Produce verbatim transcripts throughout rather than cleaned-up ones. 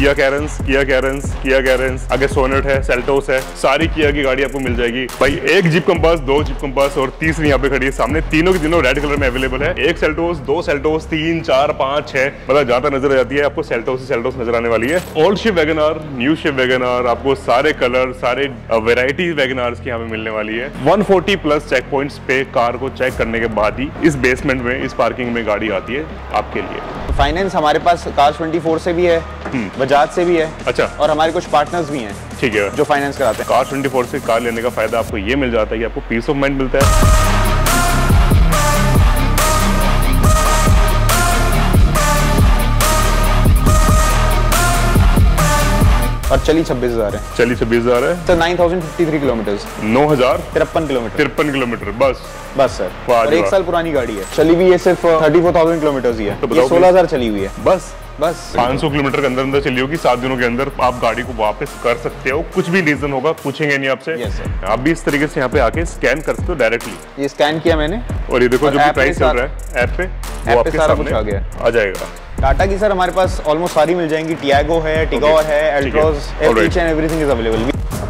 किया कैरेंस, किया कैरेंस, किया कैरेंस, आगे सोनेट है, सेल्टोस है, सारी किया की गाड़ी आपको मिल जाएगी भाई। एक जीप कंपास, दो जीप कंपास और तीसरी यहाँ पे खड़ी है सामने, तीनों की तीनों रेड कलर में अवेलेबल है। एक सेल्टोस, दो सेल्टोस, तीन, चार, पांच, छह, मतलब जहां तक नजर आ जाती है आपको सेल्टोस ही सेल्टोस नजर आने वाली है। Old ship wagon R, new ship wagon R, आपको सारे कलर, सारे वेराइटी वैगन आर्स की यहाँ पे मिलने वाली है। एक सौ चालीस प्लस चेक पॉइंट्स पे कार को चेक करने के बाद ही इस बेसमेंट में, इस पार्किंग में गाड़ी आती है आपके लिए। फाइनेंस हमारे पास कार चौबीस से भी है, बजाज से भी है। अच्छा। और हमारे कुछ पार्टनर्स भी हैं, ठीक है, जो फाइनेंस कराते हैं। कार चौबीस से कार लेने का फायदा आपको ये मिल जाता है कि आपको पीस ऑफ माइंड मिलता है। और चली छब्बीस हजार है। चली छब्बीस हजार है sir. Nine thousand fifty three kilometre, नौ हजार तिरपन किलोमीटर तिरपन किलोमीटर बस बस सर। और एक साल पुरानी गाड़ी है, चली भी ये सिर्फ थर्टी फोर थाउजेंड किलोमीटर ही है। तो ये सोलह हजार चली हुई है बस बस पाँच सौ किलोमीटर के अंदर अंदर चली होगी। सात दिनों के अंदर आप गाड़ी को वापस कर सकते हो, कुछ भी रीजन होगा पूछेंगे नहीं आपसे। yes, आप भी इस तरीके से यहाँ पे आके स्कैन कर सकते हो डायरेक्टली। ये स्कैन किया मैंने और ये देखो जो भी प्राइस चल रहा है ऐप पे, वो आपके सामने आ गया, आ जाएगा। टाटा की सर हमारे पास ऑलमोस्ट सारी मिल जाएंगी। टियागो है, टिगोर है, Altroz, each and everything is available.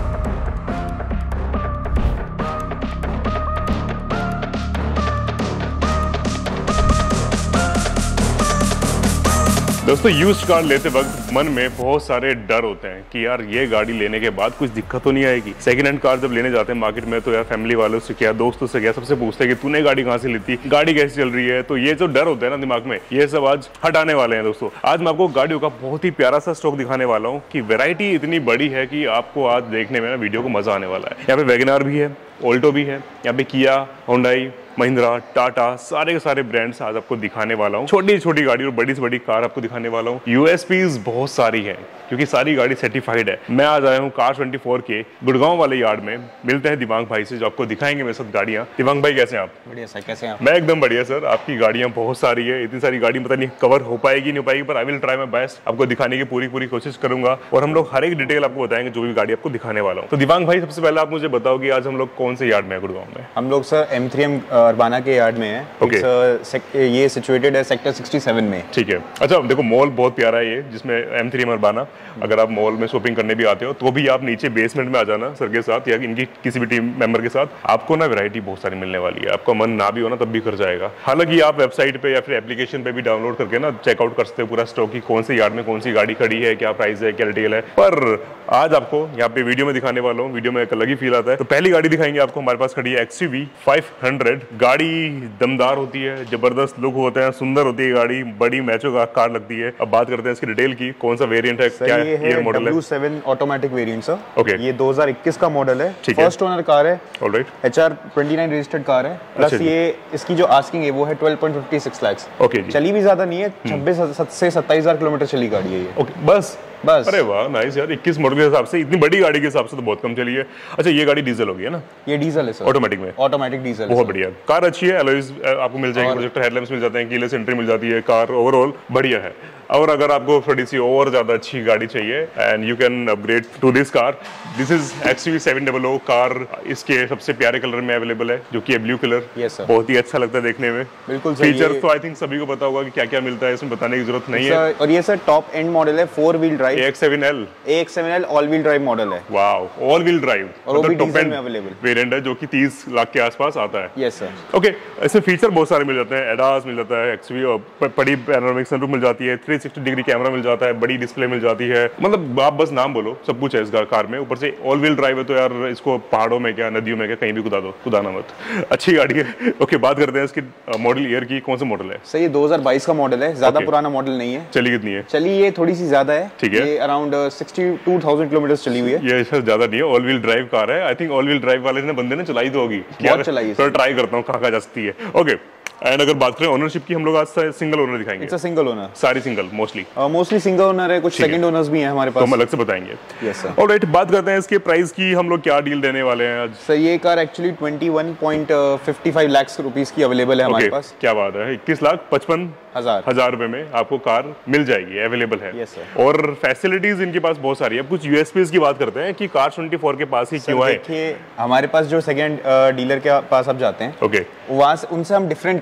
दोस्तों यूज्ड कार लेते वक्त मन में बहुत सारे डर होते हैं कि यार ये गाड़ी लेने के बाद कुछ दिक्कत तो नहीं आएगी। सेकंड हैंड कार जब लेने जाते हैं मार्केट में तो यार फैमिली वालों से क्या, दोस्तों से क्या, सबसे पूछते हैं कि तूने गाड़ी कहाँ से ली थी, गाड़ी कैसी चल रही है। तो ये जो डर होता है ना दिमाग में, ये सब आज हटाने वाले हैं दोस्तों। आज मैं आपको गाड़ियों का बहुत ही प्यारा सा स्टॉक दिखाने वाला हूँ कि वेरायटी इतनी बड़ी है कि आपको आज देखने में ना वीडियो को मजा आने वाला है। यहाँ पे वैगन आर भी है, ऑल्टो भी है, यहाँ पे किया, होंडाई, महिंद्रा, टाटा, सारे के सारे ब्रांड्स आज आपको दिखाने वाला हूँ। छोटी छोटी गाड़ी और बड़ी से बड़ी कार आपको दिखाने वाला हूँ। यूएसपीज बहुत सारी हैं क्योंकि सारी गाड़ी सर्टिफाइड है। मैं आज आया हूँ कार चौबीस के गुड़गांव वाले यार्ड में। मिलते हैं दिवांग भाई से जो आपको दिखाएंगे मेरे साथ गाड़ियाँ। दिवांग भाई कैसे हैं आप? बढ़िया सर, कैसे हैं आप? मैं एकदम बढ़िया सर। आपकी गाड़ियाँ बहुत सारी है, इतनी सारी गाड़ी पता नहीं कवर हो पाएगी नहीं हो पाएगी, पर I will try my best, आपको दिखाने की पूरी पूरी कोशिश करूंगा। और हम लोग हर एक डिटेल आपको बताएंगे जो भी गाड़ी आपको दिखाने वाला हूँ। तो दिवांग भाई सबसे पहले आप मुझे बताओ कि आज हम लोग कौन से यार्ड में है गुड़गांव में? हम लोग sir M three M Urbana के यार्ड में है। okay. ये सिचुएटेड है सेक्टर सिक्सटी सेवन में। ठीक है। अच्छा देखो मॉल बहुत प्यारा है ये, जिसमें एम थ्री एम अरबाना। अगर आप मॉल में शॉपिंग करने भी आते हो तो भी आप नीचे बेसमेंट में आ जाना सर के साथ या इनकी किसी भी टीम मेंबर के साथ, आपको ना वैरायटी बहुत सारी मिलने वाली है। आपका मन ना भी हो ना तब भी कर जाएगा। हालांकि आप वेबसाइट पे या फिर एप्लीकेशन पे भी डाउनलोड करके ना चेकआउट कर सकते हो पूरा स्टॉक की कौन से यार्ड में कौन सी गाड़ी खड़ी है, क्या प्राइस है, क्या डिटेल है। पर आज आपको यहाँ पे वीडियो में दिखाने वाला हूँ। वीडियो में एक अलग ही फील आता है। तो पहली गाड़ी दिखाएंगे आपको, हमारे पास खड़ी है एक्सयूवी फाइव हंड्रेड। गाड़ी दमदार होती है, जबरदस्त लुक होते हैं, सुंदर होती है गाड़ी, बड़ी मैचो का कार लगती है। अब बात करते हैं इसकी डिटेल की, कौन सा वेरिएंट है, क्या ये है मॉडल है? W seven automatic variant sir. Okay. ये दो हज़ार इक्कीस का मॉडल है, फर्स्ट ओनर कार है। Alright. H R twenty nine registered car है। प्लस ये इसकी जो आस्किंग है वो है twelve point fifty six lakh. Okay. चली भी ज्यादा नहीं है, छब्बीस से सत्ताईस हजार किलोमीटर चली गाड़ी है ये। ओके बस बस। अरे वाह नाइस यार, इक्कीस मॉडल के हिसाब से इतनी बड़ी गाड़ी के हिसाब से तो बहुत कम चली है। अच्छा ये गाड़ी डीजल होगी है ना? ये डीजल है सर, ऑटोमेटिक में। ऑटोमेटिक डीजल बहुत बढ़िया कार, अच्छी है। एलॉयज आपको मिल जाएंगे, प्रोजेक्टर हेडलैम्प्स मिल जाते हैं, कीलेस एंट्री मिल जाती है, कार ओवरऑल बढ़िया है। और अगर आपको थोड़ी सी और ज्यादा अच्छी गाड़ी चाहिए and you can upgrade to this car, this is XUV seven hundred car. इसके सबसे प्यारे कलर में अवेलेबल है जो कि है ब्लू कलर। yes, बहुत ही अच्छा लगता है देखने में। बिल्कुल। फीचर तो आई थिंक सभी को पता होगा कि क्या क्या मिलता है, इसमें बताने की जरूरत नहीं है। और ये सर टॉप एंड मॉडल है, four wheel drive A X seven L. A X seven L all wheel drive model है। वाओ, ऑल व्हील ड्राइव और वो भी डीजल में अवेलेबल वेरिएंट है जो कि तीस लाख के आसपास आता है। Yes sir. ओके, इसमें फीचर बहुत सारे मिल जाते हैं। एडास मिल जाता है, एक्सयूवी बड़ी पैनोरामिक सनरूफ मिल जाती है, थ्री सिक्सटी डिग्री कैमरा मिल जाता है, बड़ी डिस्प्ले मिल जाती है। मतलब आप बस नाम बोलो, सब कुछ है इस कार में। ऊपर से ऑल व्हील ड्राइव है तो यार इसको पहाड़ों में क्या, नदियों में क्या, कहीं भी कुदा दो, कुदाना मत। अच्छी गाड़ी है। ओके, बात करते हैं इसकी मॉडल ईयर की, कौन सा मॉडल है? सर ये दो हज़ार बाईस का मॉडल है, ज्यादा पुराना मॉडल नहीं है। चली कितनी है? चली ये थोड़ी सी ज्यादा है। ठीक है। ये around sixty two thousand kilometre चली हुई है। ये सर ज्यादा नहीं है, ऑल व्हील ड्राइव कार है। I think all wheel drive वाले ने बंदे ने चलाई तो होगी, बहुत चलाई है। तो ट्राई करता हूँ कहाँ कहाँ जा सकती है। ओके, एंड अगर बात करें ओनरशिप की, हम लोग आज सिंगल ओनर दिखाएंगे। इट्स अ सिंगल ओनर, सारी single mostly mostly single owner है, कुछ सेकंड ओनर्स भी हैं हमारे पास, तो हम अलग से बताएंगे। Yes sir. ऑलराइट, बात करते हैं इसके प्राइस की, हम लोग क्या डील देने वाले हैं आज? सर ये car actually twenty one point fifty five lakh rupees की अवेलेबल है हमारे पास। क्या बात है, इक्कीस लाख पचपन हजार हजार रुपए में आपको कार मिल जाएगी, अवेलेबल है। yes, sir. और फैसिलिटीज इनके पास बहुत सारी है। कुछ यूएसपीज की बात करते हैं कि कार चौबीस के पास ही क्यों है। देखिए हमारे पास जो सेकंड डीलर के पास आप जाते हैं, ओके, वहां से उनसे हम डिफरेंट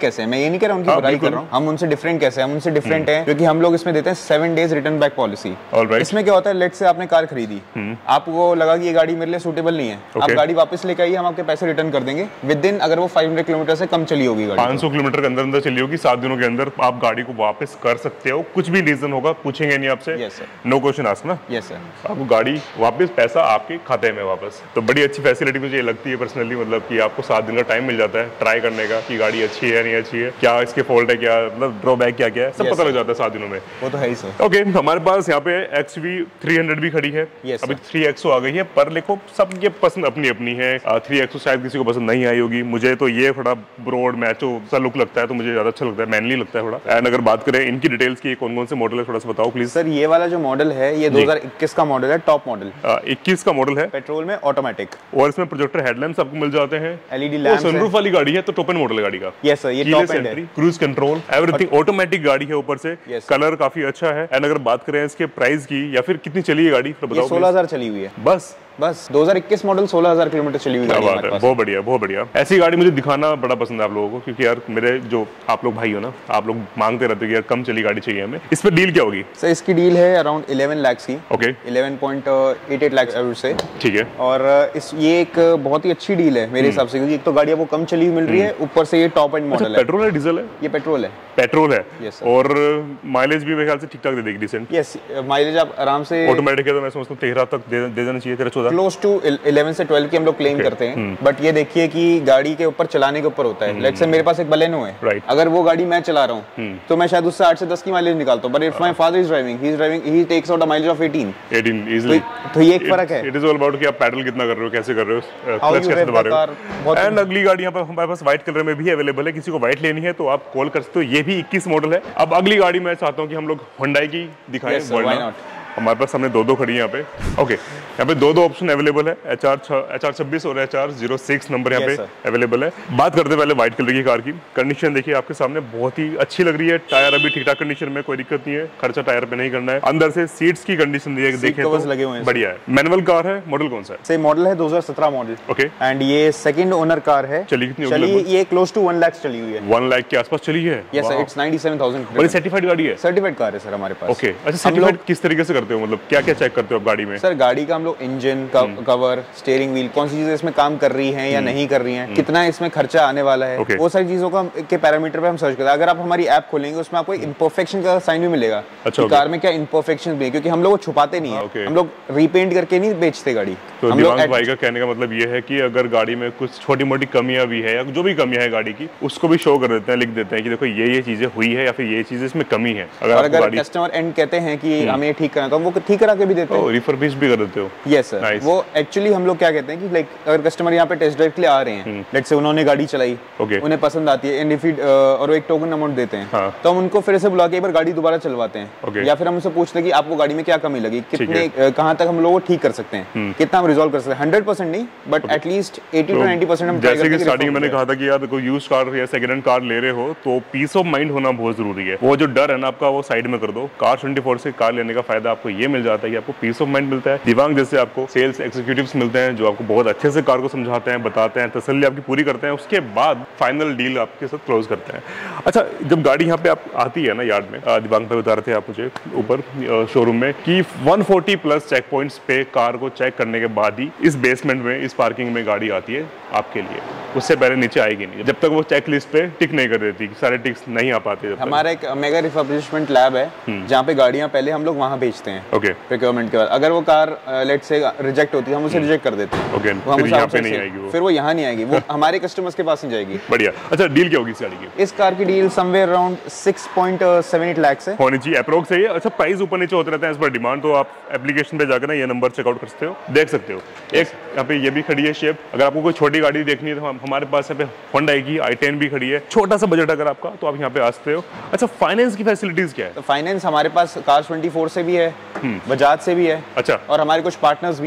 कैसे हैं, मैं ये नहीं कह रहा उनकी बुराई कर रहा हूँ, हम उनसे डिफरेंट कैसे हैं, हम उनसे डिफरेंट हैं क्योंकि हम लोग इसमें देते हैं seven days return back policy. इसमें क्या होता है, लेट से आपने कार खरीदी, आपको लगा कि ये गाड़ी मेरे लिए सूटेबल नहीं है, आप गाड़ी वापस लेके आइए, हम आपके पैसे रिटर्न कर देंगे विद इन, अगर वो पाँच सौ किलोमीटर से कम चली होगी गाड़ी, पाँच सौ किलोमीटर के अंदर अंदर चली होगी, सात दिनों के अंदर आप गाड़ी को वापस कर सकते हो, कुछ भी रीजन होगा पूछेंगे नहीं आपसे, नो क्वेश्चन आस्क ना। यस सर, आपको गाड़ी वापस, पैसा आपके खाते में वापस। तो बड़ी अच्छी फैसिलिटी मुझे ये लगती है पर्सनली, मतलब कि आपको सात दिन का टाइम मिल जाता है ट्राई करने का कि गाड़ी अच्छी है नहीं अच्छी है, क्या इसके फॉल्ट है, क्या मतलब ड्रॉबैक क्या क्या है, सब पता लग जाता है सात दिनों में। वो तो है ही सर। ओके, हमारे पास यहाँ पे एक्स वी थ्री हंड्रेड भी खड़ी है, अभी थ्री एक्सो आ गई है, पर देखो सब ये पसंद अपनी अपनी है। थ्री एक्सो शायद किसी को पसंद नहीं आई होगी, मुझे तो ये थोड़ा ब्रॉड मैचो सा लुक लगता है, तो मुझे ज्यादा अच्छा लगता है, मैनली लगता है थोड़ा। एंड अगर बात करें इनकी डिटेल्स की, कौन कौन से मॉडल है थोड़ा सा बताओ प्लीज। सर ये वाला जो मॉडल है ये दो हज़ार इक्कीस का मॉडल है, टॉप मॉडल, इक्कीस का मॉडल है, पेट्रोल में ऑटोमेटिक, और इसमें प्रोजेक्टर हेडलैम्प्स आपको मिल जाते हैं, एलईडी लैंप्स है, सनरूफ वाली गाड़ी है तो टॉप एंड मॉडल है गाड़ी का। यस सर, ये टॉप एंड है, क्रूज कंट्रोल एवरीथिंग ऑटोमेटिक गाड़ी है ऊपर से, कलर काफी अच्छा है। एंड अगर बात करें इसके प्राइस की या फिर कितनी चली है गाड़ी तो बताओ। सोलह हजार चली हुई है बस बस दो हज़ार इक्कीस मॉडल, सोलह हज़ार किलोमीटर चली हुई गाड़ी है। बहुत बढ़िया बहुत बढ़िया, ऐसी गाड़ी मुझे दिखाना बड़ा पसंद है आप लोगों को, क्योंकि यार मेरे जो आप लोग भाई हो ना, आप लोग मांगते रहते हो कि यार कम चली गाड़ी चाहिए हमें। इस पे डील क्या होगी सर? इसकी डील है अराउंड इलेवन लाख की। Okay, eleven point eight eight lakh से, ठीक है। और इस ये एक बहुत ही अच्छी डील है मेरे हिसाब से, क्योंकि एक तो गाड़ी आपको कम चली हुई मिल रही है, ऊपर से ये टॉप एंड मॉडल है। पेट्रोल है डीजल है? ये पेट्रोल है। पेट्रोल है, और माइलेज भी मेरे ख्याल से ठीक ठाक दे देगी, डिसेंट। यस, माइलेज आप आराम से, ऑटोमेटिक है तो मैं समझता हूँ तेरह तक दे देना चाहिए, तेरह चौदह, क्लोज टू इलेवन से ट्वेल्व की हम लोग क्लेम okay. करते हैं। बट ये देखिए कि गाड़ी के ऊपर चलाने के ऊपर होता है। लेट्स से मेरे पास एक बलेनो है, right. अगर वो गाड़ी मैं चला रहा हूँ तो मैं शायद उससे आठ से दस की माइलेज निकालता हूँ, but if my father is driving, he is driving, he takes out a mileage of eighteen eighteen easily. तो ये एक फर्क है। इट इज ऑल अबाउट कि आप पैडल कितना कर रहे हो, कैसे कर रहे हो, क्लच कैसे दबा रहे हो। एंड अगली गाड़ी यहाँ पर हमारे पास व्हाइट कलर में भी अवेलेबल है, किसी को व्हाइट लेनी है तो आप कॉल कर सकते हो, ये भी इक्कीस मॉडल है। अब अगली गाड़ी मैं चाहता हूँ कि हम लोग Hyundai की दिखाएं, हमारे पास सामने दो दो खड़ी है यहाँ पे। ओके, यहाँ पे दो दो ऑप्शन अवेलेबल है, एच आर एच आर छब्बीस और H R zero six number यहाँ पे अवेलेबल है। बात करते पहले व्हाइट कलर की कार की। कंडीशन देखिए आपके सामने बहुत ही अच्छी लग रही है, टायर अभी ठीक ठाक कंडीशन में, कोई दिक्कत नहीं है, खर्चा टायर पे नहीं करना है। अंदर से सीट्स की कंडीशन देखें तो लगे हुए हैं, बढ़िया है। मैनुअल कार है, मॉडल कौन सा है? सेम मॉडल है, दो हज़ार सत्रह मॉडल। ओके, एंड ये सेकंड ओनर कार है। चली कितनी चली ये क्लोज टू वन लाख चली हुई है, वन लाख के आसपास चली है। Yes sir, it's ninety seven thousand. बड़ी सर्टिफाइड गाड़ी है? सर्टिफाइड कार है सर हमारे पास। ओके, अच्छा सर्टिफाइड किस तरीके से करते हो, मतलब क्या क्या चेक करते हो आप गाड़ी में? सर गाड़ी का हम लोग इंजन, कवर, स्टीयरिंग व्हील, कौन सी चीजें इसमें काम कर रही हैं या नहीं कर रही हैं, कितना इसमें खर्चा आने वाला है, okay. वो सारी चीजों का के पैरामीटर पे हम सर्च करते हैं। अगर आप हमारी ऐप खोलेंगे उसमें आपको इम्परफेक्शन का साइन भी मिलेगा, अच्छा, okay. कार में क्या इम्परफेक्शन भी है, क्योंकि हम लोग वो छुपाते नहीं है, okay. हम लोग रीपेंट करके नहीं बेचते गाड़ी। तो दिवांग भाई का कहने का मतलब ये है कि अगर गाड़ी में कुछ छोटी मोटी कमियां भी है या जो भी कमियां है गाड़ी की, उसको भी शो कर देते हैं, लिख देते हैं कि देखो ये ये चीजें हुई है या फिर ये चीजें इसमें कमी है। अगर, अगर कस्टमर एंड कहते हैं कि हमें ठीक करना, तो वो ठीक करा के भी देते हैं, रिफर्बिश भी कर देते हो। यस सर, वो एक्चुअली हम लोग क्या कहते हैं कि लाइक अगर कस्टमर यहाँ पे टेस्ट ड्राइव के लिए आ रहे हैं, लेट्स से उन्होंने गाड़ी चलाई, okay. उन्हें पसंद आती है, एंड इफ इट और वो एक टोकन अमाउंट देते हैं, हाँ. तो हम उनको फिर से बुला के एक बार गाड़ी दोबारा चलवाते हैं, okay. या फिर हम उनसे पूछते हैं कि आपको गाड़ी में क्या कमी लगी, कितने कहाँ तक हम लोग ठीक कर सकते हैं, कितना हम रिजॉल्व कर सकते हैं। हंड्रेड परसेंट नहीं, but at least eighty two ninety percent हम। जैसे कि स्टार्टिंग में मैंने कहा था कि यार कोई यूज्ड कार या सेकंड हैंड कार ले रहे हो तो पीस ऑफ माइंड होना बहुत जरूरी है। वो जो डर है ना आपका, वो साइड में कर दो। कार ट्वेंटी फोर से कार लेने का फायदा आपको ये मिल जाता है कि आपको पीस ऑफ माइंड मिलता है। दिवांग जैसे आपको सेल्स एग्जीक्यूटिव्स मिलते हैं जो आपको बहुत अच्छे से कार को समझाते हैं, बताते हैं, तसल्ली आपकी पूरी करते हैं, उसके बाद फाइनल डील आपके साथ क्लोज करते हैं। अच्छा, जब गाड़ी यहाँ पे आप आती है ना यार्ड में, दिवांग पे बता रहे थे आप मुझे ऊपर शोरूम में कि one forty plus check points पे कार को चेक करने के बाद ही इस बेसमेंट में, इस पार्किंग में गाड़ी आती है आपके लिए, उससे पहले नीचे आएगी नहीं जब तक वो चेक लिस्ट पे टिक नहीं कर देती, सारे टिक्स नहीं आ पाते। हमारा एक मेगा रिफर्बिशमेंट लैब है जहाँ पे गाड़ियाँ पहले हम लोग वहाँ भेजते हैं, ओके, प्रोक्योरमेंट के बाद। अगर वो कार लेट से रिजेक्ट होती है, हम उसे रिजेक्ट कर देते हैं, ओके, फिर यहाँ पे नहीं आएगी वो, फिर वो यहाँ नहीं आएगी, वो हमारे कस्टमर्स के पास नहीं जाएगी। बढ़िया। अच्छा, डील क्या होगी इस गाड़ी की? इस कार की deal somewhere around six point seven eight lakh से होनी चाहिए, अप्रोक्स है ये। अच्छा, प्राइस ऊपर नीचे होते रहते हैं इस पर डिमांड, तो आप एप्लीकेशन पे जाकर ना ये नंबर चेकआउट कर सकते हो, देख सकते हो। एक यहाँ पे ये भी खड़ी है शेप, अगर आपको कोई छोटी गाड़ी देखनी है तो हमारे पास यहाँ पे Hyundai की आई टेन भी खड़ी है, छोटा सा बजट अगर आपका, तो आप यहाँ पे आ सकते हो। अच्छा, फाइनेंस की फैसिलिटीज क्या है? तो फाइनेंस हमारे पास कार ट्वेंटी फोर से भी है, बजाज से भी है, अच्छा, और हमारे कुछ पार्टनर्स भी हैं,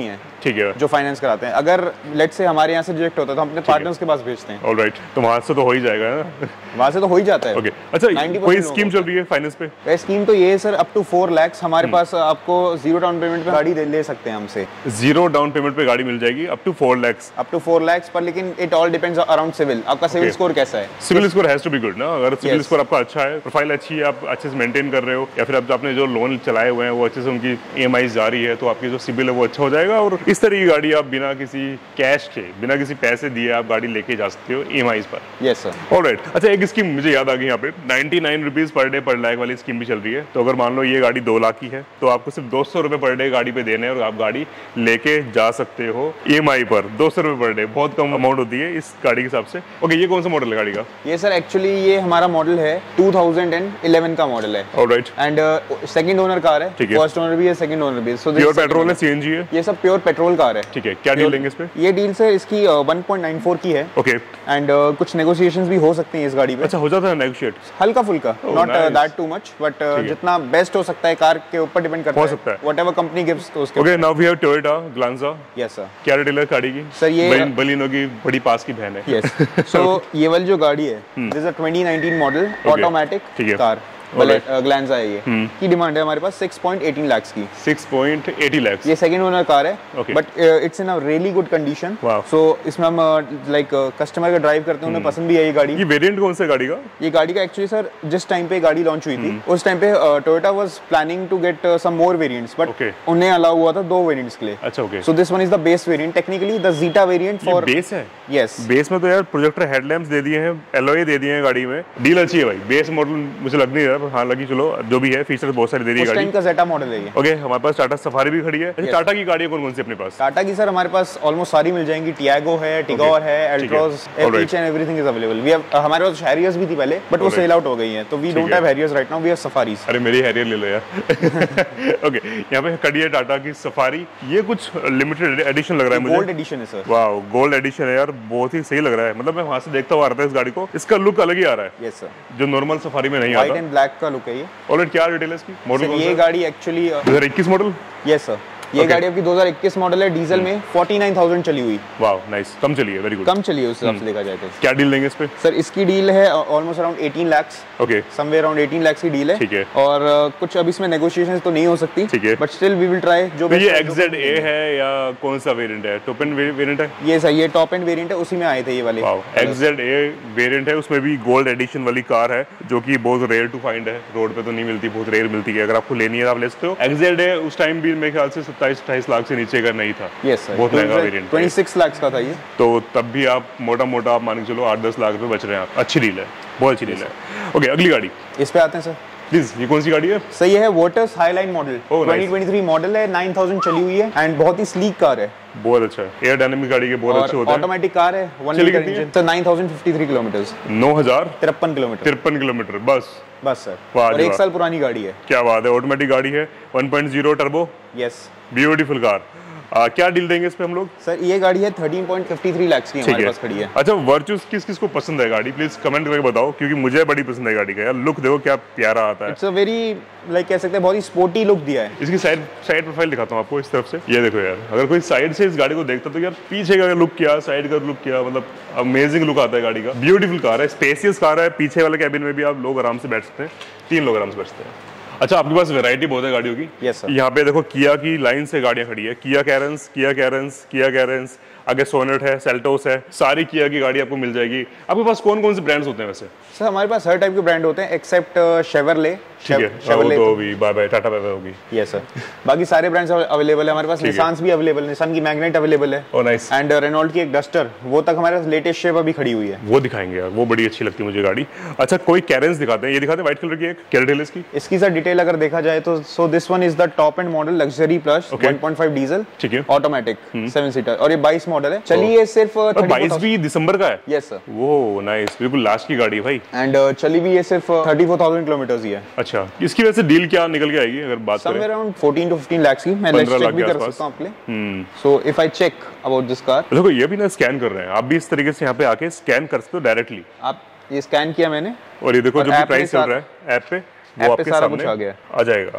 ठीक है, जो फाइनेंस कराते हैं। अगर लेट से हमारे यहाँ से रिजेक्ट होता है तो हम अपने पार्टनर्स के पास भेजते हैं। ऑलराइट, तो वहाँ से तो हो ही जाएगा ना? वहाँ से तो हो ही जाता है। ओके, अच्छा कोई स्कीम चल रही है फाइनेंस पे? स्कीम तो ये है sir, up to four lakhs हमारे पास आपको जीरो डाउन पेमेंट पे गाड़ी ले सकते हैं हमसे। जीरो डाउन पेमेंट पे गाड़ी मिल जाएगी up to four lakhs? Up to four lakhs पर, लेकिन it all depends around civil. आपका सिविल स्कोर कैसा है? Civil score has to be good ना। अगर सिविल स्कोर आपका अच्छा है, प्रोफाइल अच्छी है, आप अच्छे से मेंटेन कर रहे हो, या फिर आप आपने जो लोन चलाए हुए हैं वो अच्छे से उनकी ईएमआई जा रही है, तो आपकी जो सिविल है वो अच्छा हो जाएगा। और इस तरह की गाड़ी आप बिना किसी कैश के, बिना किसी पैसे दिए आप गाड़ी लेके जा सकते हो ईएमआई पर। Yes sir. ऑलराइट, अच्छा एक स्कीम मुझे याद आ गई यहाँ पे, ninety nine rupees per day per lakh वाली स्कीम भी चल रही है। तो अगर मान लो ये गाड़ी दो लाख की है तो आपको सिर्फ दो सौ रुपए पर डे गाड़ी पे देने हैं और आप गाड़ी लेके जा सकते हो ईएमआई पर। दो सौ रुपए पर डे बहुत कम अमाउंट होती है इस गाड़ी के हिसाब से। ओके, ये कौन सा मॉडल है गाड़ी का? ये सर एक्चुअली ये हमारा मॉडल है टू थाउजेंड इलेवन का मॉडल है। Alright, and second owner car है, फर्स्ट ओनर भी है, सेकंड ओनर भी है। सो प्योर पेट्रोल है, सीएनजी है? ये सब प्योर पेट्रोल कार है। ठीक है, क्या डील लेंगे इस पे? ये डील सर इसकी वन पॉइंट नाइन फोर की है। ओके, एंड कुछ नेगोशिएशंस भी हो सकते हैं इस गाड़ी पे। अच्छा, हो जाता है नेगोशिएट? हल्का फुल्का, not that too much, but जितना बेस्ट हो सकता है कार के ऊपर डिपेंड करता है, व्हाटएवर कंपनी गिव्स तो उसके। Okay, now we have Toyota Glanza. Yes sir. क्या डील है गाड़ी की? सर ये बलिनो की बड़ी पास की बहन है। यस, सो ये वाली जो गाड़ी है this is a twenty nineteen model automatic car Glanza है। ये की डिमांड है हमारे पास six point one eight lakh की। Six point one eight lakh. ये सेकंड ओनर कार है, but it's in a really good condition. So इसमें हम लाइक कस्टमर का ड्राइव करते हैं, उन्हें पसंद भी है ये गाड़ी। ये वेरिएंट कौन सा गाड़ी का? ये गाड़ी का एक्चुअली सर जिस टाइम पे गाड़ी लॉन्च हुई थी उस टाइम पे Toyota was planning to get some more variants, but उन्हें अलाउ हुआ था दो वेरिएंट्स के लिए। अच्छा, okay. So this one is the base variant, technically the Zeta variant for base है। यस, बेस में तो यार प्रोजेक्टर हेडलैम्प्स दे दिए हैं, एलओए दे दिए हैं गाड़ी में। डील अच्छी है भाई। बेस मॉडल मुझे लग नहीं रहा, हां लगी, चलो जो भी है फीचर बहुत सारे दे दी गाड़ी। का जेटा मॉडल है ये। ओके, हमारे पास टाटा सफारी भी खड़ी है। अच्छा, टाटा की गाड़ी कौन कौन सी अपने पास? टाटा की सर हमारे पास ऑलमोस्ट सारी मिल जाएंगी। टियागो है, टिगोर है, Altroz, each and everything is available. We have हमारे पास हैरियर्स भी थी पहले, बट वो सेल आउट हो गई हैं, तो we don't have Harriers right now, we have Safaris. अरे मेरी हैरियर ले लो यार। ओके, यहाँ पे खड़ी है टाटा की सफारी। ये कुछ लिमिटेड एडिशन लग रहा है मुझे। गोल्ड एडिशन है सर। वाओ, गोल्ड एडिशन है यार, बहुत ही सही लग रहा है। मतलब मैं वहां से देखता हुआ आ रहा था इस गाड़ी को, इसका लुक अलग ही आ रहा है। यस सर, जो नॉर्मल सफारी में नहीं आता। व्हाइट एंड ब्लैक का लुक है ये। ऑलराइट, क्या डिटेल है इसकी? मॉडल ये गाड़ी एक्चुअली दो हज़ार इक्कीस मॉडल? यस सर, ये गाड़ी आपकी दो हज़ार इक्कीस मॉडल है, डीजल में फोर्टी नाइन थाउजेंड चली हुई। वाओ, नाइस, कम चली है, वेरी गुड। कम चली है उस हिसाब से देखा जाए तो। क्या डील देंगे इस पे? सर इसकी डील है almost around eighteen lakh. Okay, somewhere around eighteen lakh की डील है। ठीक है। और uh, कुछ अब इसमें नेगोशिएशंस तो नहीं हो सकती, ठीक है, but still we will try. जो तो ये एक्सजेड ए है या कौन सा वेरिएंट है? टॉप एंड वेरिएंट है ये सर, ये टॉप एंड वेरिएंट है, उसी में आए थे ये वाले। वाओ, एक्सजेड ए वेरिएंट है, उसमें भी गोल्ड एडिशन वाली कार है, जो कि बहुत रेयर टू फाइंड है। रोड पे तो नहीं मिलती, बहुत रेयर मिलती है। अगर आपको लेनी है आप ले सकते हो। एक्सजेड ए उस टाइम भी मेरे ख्याल से सत्ताईस अट्ठाईस लाख से नीचे का नहीं था। यस सर, बहुत महंगा वेरिएंट, छब्बीस लाख का था ये। तो तब भी आप मोटा मोटा आप मान के चलो आठ दस लाख रुपए बच रहे हैं। आप अच्छी डील है, बहुत अच्छी डील है। ओके, अगली गाड़ी इस पे आते हैं सर। प्लीज, ये कौन सी गाड़ी है? सही है, वोटर्स highline model twenty twenty three model है, नाइन थाउजेंड चली हुई है एंड बहुत ही स्लीक कार है। बहुत अच्छा है, एयर डायनामिक गाड़ी के बहुत अच्छे होते हैं। ऑटोमेटिक कार है, वन लीटर इंजन, तो nine thousand fifty three kilometres, नौ हज़ार तिरपन किलोमीटर तिरपन किलोमीटर बस बस सर। और एक साल पुरानी गाड़ी है। क्या बात है, ऑटोमेटिक गाड़ी है, one point zero turbo. Yes, beautiful car. आ, क्या डील देंगे इस पे हम लोग? सर ये गाड़ी है thirteen point fifty three lakh की हमारे पास खड़ी है। अच्छा, वर्च्यूज किस किस को पसंद है गाड़ी, प्लीज कमेंट करके बताओ, क्योंकि मुझे बड़ी पसंद है गाड़ी का यार। लुक देखो क्या प्यारा आता है। इट्स अ वेरी लाइक कह सकते हैं बहुत ही स्पोर्टी लुक दिया है। इसकी साइड साइड प्रोफाइल दिखाता हूँ आपको इस तरफ से। ये देखो यार, अगर कोई साइड से इस गाड़ी को देखता तो यार पीछे का लुक क्या, साइड का लुक क्या, मतलब अमेजिंग लुक आता है गाड़ी का। ब्यूटीफुल कार है, स्पेसियस कार है। पीछे वाले कैबिन में भी आप लोग आराम से बैठ सकते हैं, तीन लोग आराम से बैठ सकते हैं। अच्छा, आपके पास वैरायटी बहुत है गाड़ियों की। Yes sir. यहाँ पे देखो किया की लाइन से गाड़ियां खड़ी है। किया कैरेंस, किया कैरेंस, किया कैरेंस, आगे सोनेट है, सेल्टोस है, सारी किया की गाड़ी आपको मिल जाएगी। आपके पास कौन कौन से ब्रांड्स होते हैं वैसे? सर हमारे पास हर टाइप के ब्रांड होते हैं एक्सेप्ट शेवरले। ठीक है, शेवरले तो भी bye bye tata bye bye होगी। यस सर, बाकी सारे ब्रांड्स अवेलेबल है हमारे पास। निसान भी अवेलेबल है, निसान की मैग्नेट अवेलेबल है। Oh nice. एंड रेनॉल्ट की एक डस्टर, वो तक हमारे पास लेटेस्ट शेप अभी खड़ी हुई है, वो दिखाएंगे यार, वो बड़ी अच्छी लगती है मुझे गाड़ी। अच्छा, कोई कैरेंस दिखाते हैं, ये दिखाते हैं व्हाइट कलर की एक, क्या डिटेल है इसकी? इसकी सर डिटेल अगर देखा जाए तो so this one is the top end model luxury plus one point five diesel, ठीक है, ऑटोमेटिक सेवन सीटर, और ये बाईस मॉडल है। चलिए सिर्फ बाईस भी दिसंबर का है। Yes sir. वो नाइस, बिल्कुल लास्ट की गाड़ी है भाई। एंड चली भी ये सिर्फ थर्टी फोर थाउजेंड किलोमीटर ही है। अच्छा, इसकी वैसे डील क्या निकल के आएगी अगर बात करें? Somewhere around fourteen to fifteen lakh की। मैं लेट्स चेक भी कर सकता हूं आपके लिए। So if I check about this car, देखो ये भी ना स्कैन कर रहे हैं, आप भी इस तरीके से यहाँ पे आके स्कैन कर सकते हो डायरेक्टली। आप ये स्कैन किया मैंने, और ये देखो जो भी प्राइस चल रहा है ऐप पे, वो आपके सामने आ जाएगा।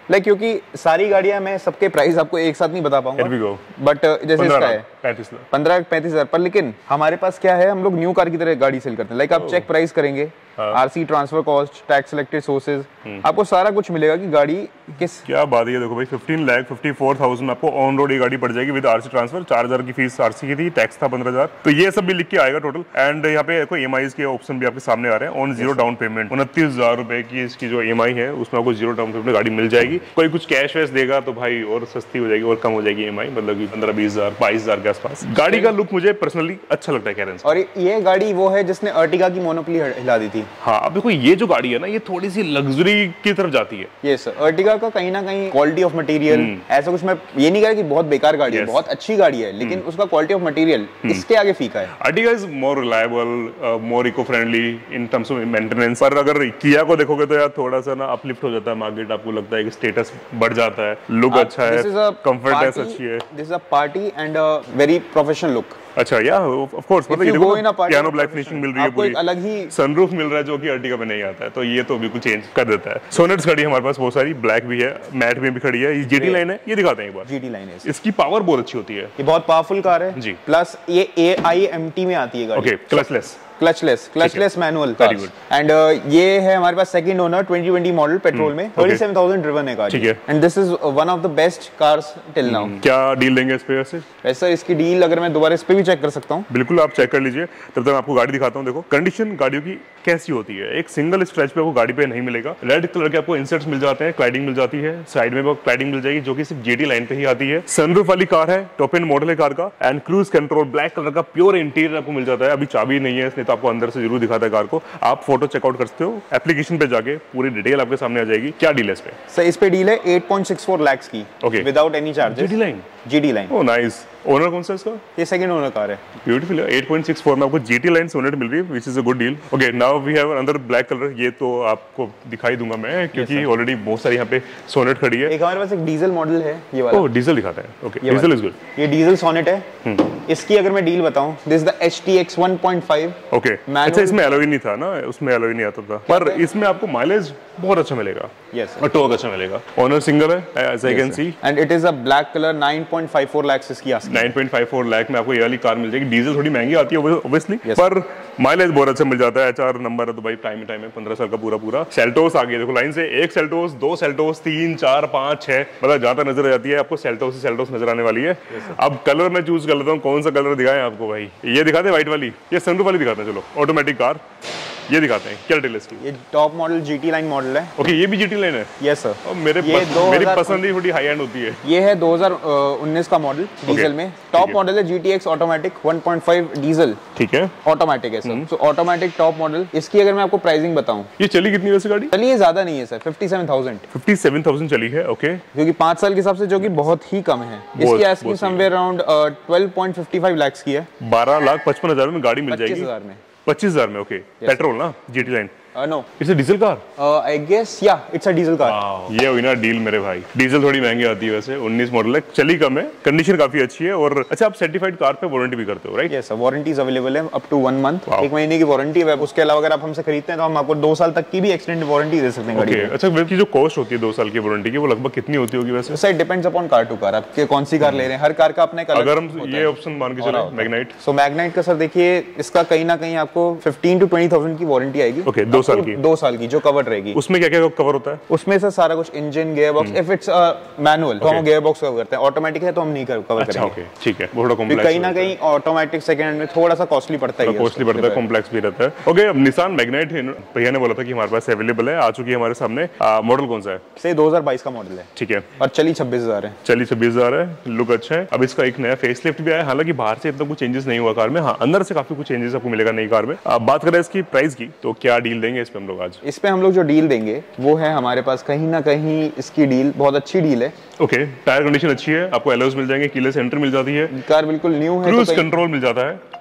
लाइक क्योंकि सारी गाड़ियां मैं सबके प्राइस आपको एक साथ नहीं बता पाऊंगा, बट जैसे इसका है पंद्रह पैंतीस हजार पर, लेकिन हमारे पास क्या है, हम लोग न्यू कार की तरह गाड़ी सेल करते हैं। लाइक आप चेक प्राइस करेंगे, RC, transfer cost, tax selected sources, आपको सारा कुछ मिलेगा कि गाड़ी किस। क्या बात है, देखो भाई fifteen lakh fifty four thousand आपको ऑन रोड ये गाड़ी पड़ जाएगी विद आरसी ट्रांसफर। चार हजार की फीस आरसी की थी, टैक्स था पंद्रह हजार, तो ये सब भी लिख के आएगा टोटल। एंड यहाँ पे देखो ईएमआई के ऑप्शन भी आपके सामने आ रहे हैं। ऑन जीरो डाउन पेमेंट उनतीस हजार रुपए की इसकी जो ईएमआई है उसमें आपको जीरो डाउन पेमेंट गाड़ी मिल जाएगी। कोई कुछ कैश वैश देगा तो भाई और सस्ती हो जाएगी और कम हो जाएगी ईएमआई, मतलब की पंद्रह बीस हजार बाईस हजार के आसपास। गाड़ी का लुक मुझे पर्सनली अच्छा लगता है कैरेन। और ये गाड़ी वो है जिसने अर्टिगा की मोनोपोली हिला दी थी। हाँ, अब देखो ये जो गाड़ी है ना, ये थोड़ी सी लग्जरी की तरफ जाती है। यस, अर्टिगा का कहीं ना कहीं क्वालिटी ऑफ मटेरियल, ऐसा कुछ मैं ये नहीं कह रहा कि बहुत बेकार गाड़ी है, बहुत अच्छी गाड़ी है, लेकिन उसका क्वालिटी ऑफ मटेरियल इसके आगे फीका है। Ertiga is more reliable, more eco friendly in terms of maintenance. पर अगर किया को देखोगे तो यार थोड़ा सा ना अपलिफ्ट हो जाता है मार्केट, आपको लगता है कि स्टेटस बढ़ जाता है, लुक अच्छा है, कंफर्टनेस अच्छी है। This is a party and a very professional look. अच्छा, या ऑफ कोर्स, मतलब ये देखो पियानो ब्लैक फिनिशिंग मिल रही है, पूरी अलग ही सनरूफ मिल रहा है जो कि अर्टिगा में नहीं आता है, तो ये तो बिल्कुल चेंज कर देता है। सोनेट्स खड़ी है हमारे पास बहुत सारी, ब्लैक भी है, मैट में भी खड़ी है। ये जीटी लाइन है, ये दिखाते हैं एक बार। जीटी लाइन है, इसकी पावर बहुत अच्छी होती है, ये बहुत पावरफुल कार है जी। प्लस ये ए आई एम टी में आती है गाड़ी। Okay, clutchless clutchless clutchless manual. Very good. And ये है हमारे पास second owner twenty twenty model petrol में, थर्टी सेवन थाउजेंड ड्रिवन है कार। ठीक है। And this is one of the best cars till now. क्या डील देंगे इस पे वैसे? वैसे इसकी डील अगर मैं दोबारा इस पे भी चेक कर सकता हूँ। बिल्कुल, आप चेक कर लीजिए, तब तक मैं आपको गाड़ी दिखाता हूँ। देखो कंडीशन गाड़ियों की कैसी होती है, एक सिंगल स्क्रैच पे आपको गाड़ी पे नहीं मिलेगा। रेड कलर के आपको इंसर्ट्स मिल जाते हैं, क्लाइडिंग मिल जाती है, साइड में क्लाइडिंग मिल जाएगी जो कि सिर्फ जीटी लाइन पे ही आती है। सनरूफ वाली कार है, टॉप एंड मॉडल है कार का, and cruise control black colour का प्योर इंटीरियर आपको मिल जाता है। अभी चाबी नहीं है इसने, तो आपको अंदर से जरूर दिखाता है कार को। आप फोटो चेकआउट कर सकते हो, एप्लीकेशन पे जाके पूरी डिटेल आपके सामने आ जाएगी। क्या डील है इस पे? सर इस पे डील है eight point six four lakh की, okay, without any charges. GT line, GT line. Oh nice. Owner कौन सा इसका? ये सेकंड ओनर कार है। ब्यूटीफुल है। एट पॉइंट सिक्स फोर में आपको जीटी लाइन सोनेट मिल रही है, which is a good deal. Okay, now we have another black colour. ये तो आपको दिखाई दूंगा मैं, क्योंकि ऑलरेडी बहुत सारी यहाँ पे सोनेट खड़ी है। एक हमारे पास एक डीजल मॉडल है, ये वाला। ओह, डीजल दिखाता है। Okay, diesel is good. ये डीजल सोनेट है। इसकी अगर मैं डील बताऊं, this is the H T X one point five. Okay, अच्छा, इसमें एलॉय नहीं था ना, उसमें एलॉय नहीं आता था, पर इसमें आपको माइलेज बहुत अच्छा मिलेगा। यस, और टॉर्क अच्छा मिलेगा। ओनर सिंगल है, as I can see, and it is a black colour. Nine point five four lakh इसकी asking. Nine point five four lakh में आपको ये वाली कार मिल जाएगी। डीजल थोड़ी महंगी आती है ऑब्वियसली, पर माइलेज बहुत अच्छा मिल जाता है। एचआर नंबर है तो भाई टाइम टाइम है, पंद्रह साल का पूरा पूरा। सेल्टोस आ गई, देखो लाइन से, एक सेल्टोस, दो सेल्टोस, तीन, चार, पांच, छह, मतलब ज्यादा नजर आ जाती है आपको। सेल्टोस से सेल्टोस नजर आने वाली है। अब कलर मैं चूज कर लेता हूँ, कौन सा कलर दिखाएं आपको भाई? ये दिखाते हैं व्हाइट वाली, ये सनरूफ वाली दिखाते हैं। चलो, ऑटोमेटिक कार ये दिखाते हैं। क्या डिटेल इसकी? ये top model GT line model है। ओके, ये भी जीटी लाइन है? Yes sir. और मेरे ये पस, मेरी पसंद ही थोड़ी हाई एंड होती है। ये है दो हज़ार उन्नीस का मॉडल, डीजल में। टॉप मॉडल है GTX automatic one point five diesel. ठीक है, ऑटोमेटिक है sir. So automatic top model. इसकी अगर मैं आपको प्राइसिंग बताऊं, ये चली कितनी वैसे गाड़ी? चली ज्यादा नहीं है sir, fifty seven thousand. Fifty seven thousand चली है। ओके, क्योंकि पांच साल के हिसाब से जो कि बहुत ही कम है। इसकी asking somewhere around twelve point fifty five lakh की है। बारह लाख पचपन हजार में गाड़ी मिल जाएगी। पच्चीस हजार में। पच्चीस हजार में। ओके, पेट्रोल ना, GT line? No, it's a diesel car. I guess yeah it's a diesel car. ये हुई ना डील मेरे भाई। डीजल थोड़ी महंगी आती है वैसे, उन्नीस मॉडल है, चली कम है, कंडीशन काफी अच्छी है। और अच्छा, आप सर्टिफाइड कार पे वारंटी भी करते हो, right? Yes sir, warranties available है अप टू वन मंथ, एक महीने की वारंटी है। उसके अलावा अगर आप हमसे खरीदते हैं तो हम आपको दो साल तक की भी एक्सटेंडेड वारंटी दे सकते हैं गाड़ी की। अच्छा, वेब की जो कॉस्ट होती है दो साल की वारंटी की, वो लगभग कितनी होती होगी वैसे? Sir depends upon car to car, आप कौन सी कार ले रहे हैं, हर कार का अपना एक अलग। अगर हम ये ऑप्शन मान के चलें मैग्नाइट, सो मैग्नाइट का सर देखिए, इसका कहीं ना कहीं आपको फिफ्टीन टू ट्वेंटी थाउजेंड की वारंटी आएगी। ओके, दो साल की। दो साल की जो कवर रहेगी। उसमें क्या क्या कवर होता है? उसमें सर सारा कुछ, engine, gear box. If it's manual तो हम गियर बॉक्स कवर करते हैं, ऑटोमेटिक है तो हम नहीं कवर करेंगे। ओके, ठीक है, थोड़ा कॉम्प्लेक्स, कहीं ना कहीं ऑटोमेटिक सेकंड हैंड में थोड़ा सा कॉस्टली पड़ता है, कॉस्टली पड़ता है, कॉम्प्लेक्स भी रहता है। ओके, अब निसान मैग्नाइट भैया ने बोला था कि हमारे पास अवेलेबल है, आ चुकी है हमारे सामने। मॉडल कौन सा है? से दो हज़ार बाईस का मॉडल है। ठीक है, और चली छब्बीस हजार है। चली छब्बीस हजार है, लुक अच्छा है। अब इसका एक नया फेस लिफ्ट भी आया, हालांकि बाहर से इतना कुछ चेंजेस नहीं हुआ कार में, हाँ अंदर से काफी कुछ चेंजेस आपको मिलेगा नई कार में। अब बात करें इसकी प्राइस की, तो क्या डील देंगे इस पे हम लोग आज? इस पे हम लोग जो डील देंगे वो है, हमारे पास कहीं ना कहीं इसकी डील बहुत अच्छी डील है। ओके, टायर कंडीशन अच्छी है, आपको एलॉयज मिल जाएंगे, कीलेस एंट्री मिल जाती है, कार बिल्कुल न्यू है, क्रूज कंट्रोल मिल जाता है,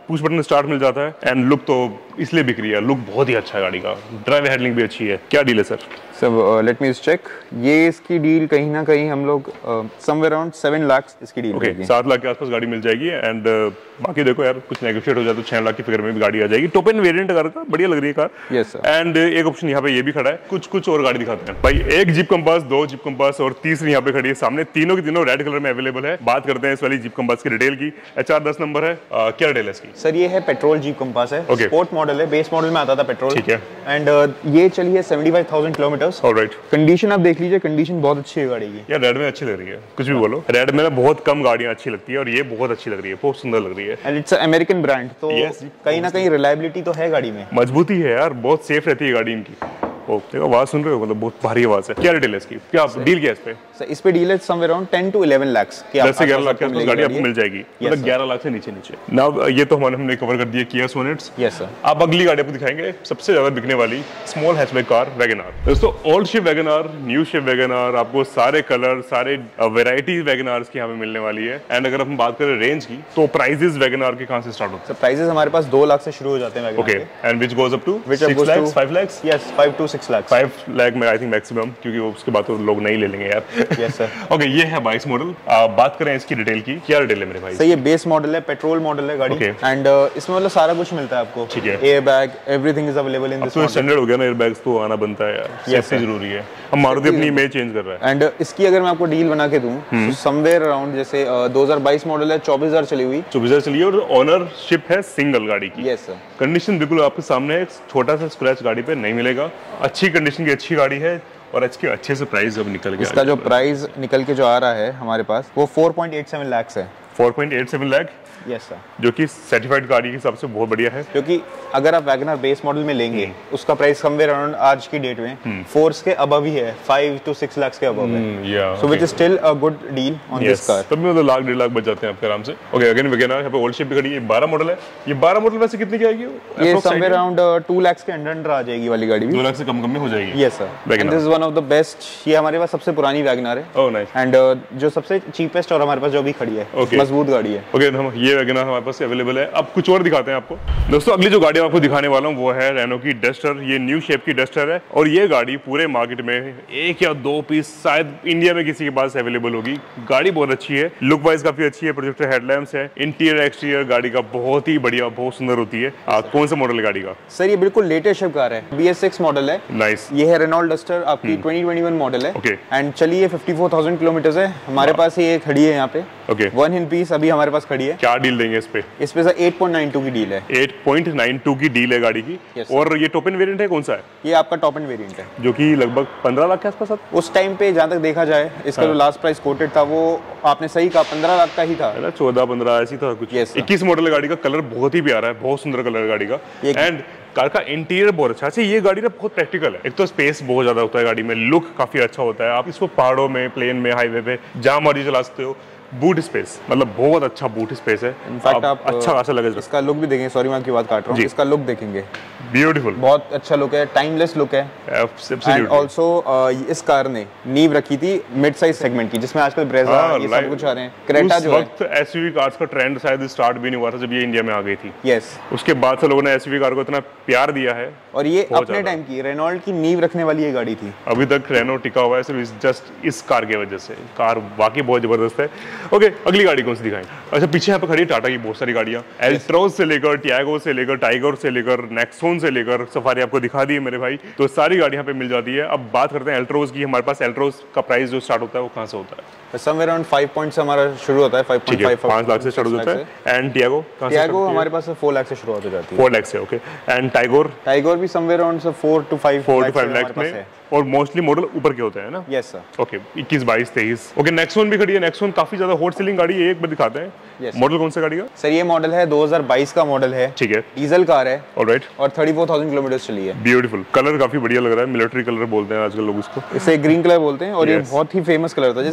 पुश बटन स्टार्ट मिल जाता है एंड लुक तो इसलिए बिक रही है, लुक बहुत ही अच्छा है गाड़ी का, ड्राइव हैंडलिंग भी अच्छी है। क्या डील है sir? Sir let me check, ये इसकी डील कहीं ना कहीं हम लोग समवेयर अराउंड सेवन लाख इसकी डील ओके, सात लाख के आसपास गाड़ी मिल जाएगी एंड uh, बाकी देखो यार कुछ नेगोशिएट हो जाए तो छह लाख की फिगर में भी गाड़ी आ जाएगी। टॉप एंड वेरिएंट कार का बढ़िया लग रही है कार। Yes sir. एंड एक ऑप्शन यहाँ पे ये भी खड़ा है, कुछ कुछ और गाड़ी दिखाते हैं भाई। एक जीप कंपास, दो जीप कंपास और तीसरी यहाँ पे खड़ी है सामने, तीनों की तीनों रेड कलर में अवेलेबल है। बात करते हैं इस वाली जीप कंपास की डिटेल की। एच आर दस नंबर है, uh, क्या डिटेल है इसकी? सर ये है पेट्रोल जीप कंपास है, okay. स्पोर्ट मॉडल है, बेस मॉडल में आता था पेट्रोल। ठीक है। एंड uh, ये चली है seventy five thousand kilometres. Alright. Condition आप देख लीजिए, कंडीशन बहुत अच्छी है गाड़ी की। यार रेड में अच्छी लग रही है, कुछ भी बोलो, रेड में ना बहुत कम गाड़ियां अच्छी लगती है और ये बहुत अच्छी लग रही है, बहुत सुंदर लग रही है। एंड इट्स अमेरिकन ब्रांड, तो yes, कहीं ना कहीं रिलायबिलिटी तो है गाड़ी में, मजबूती है यार, बहुत सेफ रहती है गाड़ी इनकी। ओ, देखो आवाज सुन रहे हो, मतलब बहुत भारी आवाज है। क्या डिटेल है इसकी? क्या डील क्या है इस पे? सर इस पे डील है somewhere around ten to eleven lakh के दस से ग्यारह लाख के आसपास गाड़ी आपको मिल जाएगी, मतलब ग्यारह लाख से नीचे नीचे। नाउ ये तो हमारे हमने कवर कर दिया किया सोनेट्स। Yes sir. अब अगली गाड़ी आपको दिखाएंगे, सबसे ज्यादा बिकने वाली small hatchback car Wagon R. दोस्तों old ship wagon R, new ship wagon R, आपको सारे कलर, सारे वेराइटीज वैगन आर्स की यहाँ पे मिलने वाली है। एंड अगर हम बात करें रेंज की तो प्राइजेस वैगन आर के कहाँ से स्टार्ट होते हैं? प्राइजेस हमारे पास दो लाख से शुरू हो जाते हैं। Okay, and which goes up to six lakh, five lakh? Yes, five to six lakh. Five lakh में आई थिंक मैक्सिमम, क्योंकि उसके बाद तो लोग नहीं ले लेंगे यार। Yes sir. ओके, ये है बाईस मॉडल। बात करें इसकी डिटेल की, क्या डिटेल है मेरे भाई? सर ये बेस मॉडल है, पेट्रोल मॉडल है गाड़ी। And okay. uh, इसमें मतलब सारा कुछ मिलता है आपको। ठीक है। Air bag, everything is available in this model. Standard हो गया ना, एयर बैग्स तो आना बनता है यार, सेफ्टी जरूरी है। हम मारुति अपनी इमेज चेंज कर रहा है। एंड इसकी अगर मैं आपको डील बना के दूं तो समवेयर अराउंड जैसे दो हज़ार बाईस मॉडल है, चौबीस हज़ार चली हुई, चौबीस हज़ार चली है और ओनरशिप है सिंगल गाड़ी की। Yes sir. कंडीशन बिल्कुल आपके सामने है, छोटा सा स्क्रैच गाड़ी पे नहीं मिलेगा, अच्छी कंडीशन की अच्छी गाड़ी है और अच्छे अच्छे से प्राइस अब निकल गया। इसका जो प्राइस निकल के जो आ रहा है हमारे पास वो four point eight seven lakh है। Four point eight seven lakh? Yes sir. जो कि सर्टिफाइड गाड़ी के हिसाब से बहुत बढ़िया है, क्योंकि अगर आप वैगनर बेस मॉडल में लेंगे उसका प्राइस समवेयर अराउंड आज की डेट में फोर्स के अबव ही है, फाइव टू सिक्स लाख के अबव है। So which is still a good deal on this car. तब भी मतलब लाख डेढ़ लाख बच जाते हैं आपके आराम से। ओके, अगेन वैगनर यहाँ पे ओल्ड शिप भी खड़ी है, बारह मॉडल है। ये बारह मॉडल वैसे कितने की आएगी? ये समवेयर अराउंड टू लाख के अंडर अंडर आ जाएगी वाली गाड़ी भी। दो लाख से कम कम में हो जाएगी। Yes sir. This is one of the best, ये हमारे पास सबसे पुरानी वैगनर है। Oh nice. एंड जो सबसे चीपेस्ट और हमारे पास जो भी खड़ी है, मजबूत गाड़ी है। ओके, हम ये वैगनर हमारे पास अवेलेबल है। अब कुछ और दिखाते हैं आपको। दोस्तों अगली जो गाड़ी आपको दिखाने वाला हूँ वो है रेनो की डस्टर। ये न्यू शेप की डस्टर है और ये गाड़ी पूरे मार्केट में एक या दो पीस शायद इंडिया में किसी के पास अवेलेबल होगी। गाड़ी बहुत अच्छी है, लुक वाइज काफी अच्छी है, प्रोजेक्टर हेडलैम्प्स है, इंटीरियर एक्सटीरियर गाड़ी का बहुत ही बढ़िया, बहुत सुंदर होती है। आ, कौन सा मॉडल है गाड़ी का? सर ये बिल्कुल लेटेस्ट कार है, बी एस सिक्स मॉडल है। नाइस। ये है रेनॉल्ट डस्टर, आपकी ट्वेंटी ट्वेंटी वन मॉडल है। ओके। एंड चलिए फिफ्टी फोर थाउजेंड किलोमीटर है हमारे पास, ये खड़ी है यहाँ पे। ओके। वन इन पीस अभी हमारे पास खड़ी है। क्या डील देंगे इस पे? इस पे sir eight point nine two की डील है। एट पॉइंट नाइन टू की डील है गाड़ी की। yes, और ये टॉप एंड वेरिएंट है, कौन सा है? ये आपका टॉप एंड वेरिएंट है, जो कि लगभग पंद्रह लाख के आसपास। उस टाइम पे जहाँ तक देखा जाए इसका हाँ। जो लास्ट प्राइस कोटेड था वो आपने सही कहा, पंद्रह लाख का ही था, है ना? चौदह पंद्रह ऐसी था कुछ। yes, इक्कीस मॉडल है गाड़ी का, कलर बहुत ही प्यारा है, बहुत सुंदर कलर है गाड़ी का। एंड कार का इंटीरियर बहुत अच्छा है। ये गाड़ी ना बहुत प्रैक्टिकल है, एक तो स्पेस बहुत ज्यादा होता है गाड़ी में, लुक काफी अच्छा होता है। आप इसको पहाड़ों में, प्लेन में, हाईवे पे जहाँ मर्जी चला सकते हो। बूट स्पेस मतलब बहुत अच्छा बूट स्पेस है। इनफैक्ट आप अच्छा खासा लगेगा। इसका लुक भी देखेंगे, सॉरी मैं आपकी बात काट रहा हूँ, इसका लुक देखेंगे, ब्यूटीफुल, बहुत अच्छा लुक है, टाइमलेस लुक है। एंड ऑल्सो इस कार ने नींव रखी थी मिड साइज सेगमेंट की, जिसमें आजकल ब्रेजा ये सब कुछ आ रहे हैं। क्रेटा जो वक्त एसयूवी कार्स का ट्रेंड शायद स्टार्ट भी नहीं हुआ था जब ये इंडिया में आ गई थी। यस। उसके बाद से लोगों ने एसयूवी कार को इतना प्यार दिया है और ये अपने टाइम की रेनॉल्ट की नींव रखने वाली ये गाड़ी थी। अभी तक रेनो टिका हुआ है सिर्फ जस्ट इस कार की वजह से। कार वाकई बहुत जबरदस्त है। ओके, अगली गाड़ी कौन सी दिखाएं? अच्छा, पीछे यहाँ पे खड़ी है टाटा की बहुत सारी गाड़ियाँ, एल्ट्रोज से लेकर टियागो से लेकर टाइगर से लेकर नेक्सॉन से लेकर सफारी आपको दिखा दी है मेरे भाई। तो सारी गाड़ी यहाँ पे मिल जाती है। अब बात करते हैं एल्ट्रोज की। हमारे पास एल्ट्रोज का प्राइस जो स्टार्ट होता है वो कहाँ से होता है? समवेयर अराउंड फाइव पॉइंट से हमारा शुरू होता है, फाइव पॉइंट फाइव, पाँच लाख से शुरू होता है। एंड टियागो टियागो हमारे पास फोर लाख से शुरू हो जाती है। फोर लाख से। ओके। एंड टाइगोर टाइगोर भी समवेयर अराउंड से four two five four two five lakh में, और मोस्टली मॉडल ऊपर के होते हैं ना? Yes sir. ओके, इक्कीस बाईस तेईस। ओके, नेक्सॉन भी खड़ी है। नेक्सॉन काफी ज्यादा हॉट सेलिंग गाड़ी है, एक बार दिखाते हैं। yes, मॉडल कौन सा गाड़ी का? सर ये मॉडल है दो हज़ार बाईस का मॉडल है। ठीक है। डीजल कार है। ऑलराइट। और चौंतीस हज़ार किलोमीटर चली है। ब्यूटीफुल कलर, काफी बढ़िया लग रहा है, मिलिट्री कलर बोलते हैं आजकल लोग इसको, इसे ग्रीन कलर बोलते हैं और yes. ये बहुत ही फेमस कलर था। जैसे हर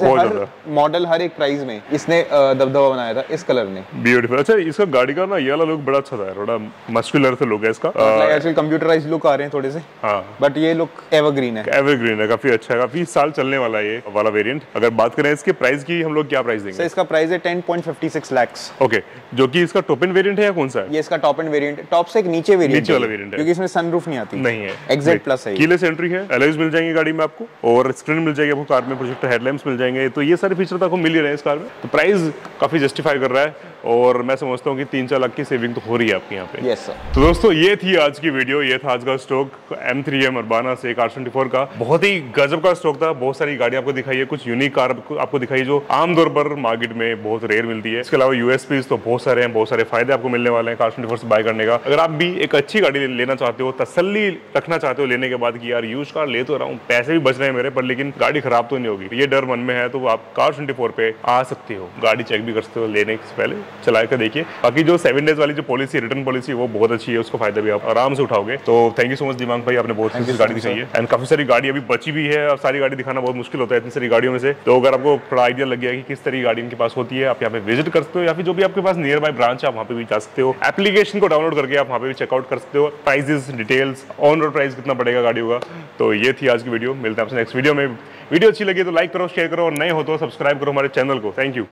था। मॉडल हर एक प्राइस में इसने दबदबा बनाया था इस कलर ने। ब्यूटीफुल। अच्छा इसका गाड़ी का ना ये वाला लुक बड़ा अच्छा था, थोड़ा मस्कुलर से लुक है इसका। आजकल कंप्यूटराइज्ड लुक आ रहे हैं थोड़े से, हाँ बट ये लुक एवरग्रीन है। एवरग्रीन है, काफी अच्छा है, काफी साल चलने वाला है ये वाला वेरिएंट। अगर बात करें इसके प्राइस की, हम लोग क्या प्राइस देंगे? सर इसका प्राइस है ten point fifty six lakhs. Okay, जो कि इसका टॉप एंड वेरिएंट है या कौन सा है? ये इसका टॉप एंड वेरिएंट, टॉप से एक नीचे वेरिएंट, नीचे वाला वेरिएंट है, क्योंकि इसमें सनरूफ नहीं आती। नहीं है, एक्जेट प्लस है। कीलेस एंट्री है, एलॉयज मिल जाएंगे गाड़ी में आपको, और स्क्रीन मिल जाएगी आपको कार में, प्रोजेक्टर हेडलैम्प्स मिल जाएंगे। तो ये सारे फीचर तो आपको मिल ही रहे हैं इस कार में। तो प्राइस काफी जस्टिफाई कर रहा है, और मैं समझता हूँ कि तीन चार लाख की सेविंग तो हो रही है आपके यहाँ पे। Yes sir. तो दोस्तों ये थी आज की वीडियो, ये था आज का stock M three M Urbana से कार ट्वेंटी फोर का। बहुत ही गजब का स्टॉक था, बहुत सारी गाड़ी आपको दिखाई है, कुछ यूनिक कार आपको दिखाई जो आमतौर पर मार्केट में बहुत रेयर मिलती है। इसके अलावा यूएसपी तो बहुत सारे हैं, बहुत सारे फायदे आपको मिलने वाले हैं कार ट्वेंटी फोर से बाय करने का। अगर आप भी एक अच्छी गाड़ी लेना चाहते हो, तसल्ली रखना चाहते हो लेने के बाद कि यार यूज कार ले तो रहा हूँ, पैसे भी बच रहे हैं मेरे पर, लेकिन गाड़ी खराब तो नहीं होगी, ये डर मन में है, तो आप कार ट्वेंटी फोर पे आ सकते हो, गाड़ी चेक भी कर सकते हो लेने से पहले, चला कर देखिए। बाकी जो सेवन डेज वाली जो पॉलिसी, रिटर्न पॉलिसी, वो बहुत अच्छी है, उसको फायदा भी आप आराम से उठाओगे। तो थैंक यू सो मच दिमाग भाई, आपने बहुत अच्छी गाड़ी दिखाई है, एंड काफी सारी गाड़ी अभी बची भी है, और सारी गाड़ी दिखाना बहुत मुश्किल होता है इतनी सारी गाड़ियों में से। तो अगर आपको थोड़ा आइडिया लग गया कि किस तरह की गाड़ी इनके पास होती है, आप यहाँ पे विजिट कर सकते हो, या फिर जो भी आपके पास नियर बाय ब्रांच है आप वहाँ पे भी जा सकते हो। एप्लीकेशन को डाउनलोड करके आप वहाँ पे भी चेकआउट कर सकते हो, prices, details, on road price कितना पड़ेगा गाड़ियों का। तो ये थी आज की वीडियो, मिलते हैं आपसे नेक्स्ट वीडियो में। वीडियो अच्छी लगी तो लाइक करो, शेयर करो, और नए हो तो सब्सक्राइब करो हमारे चैनल को। Thank you.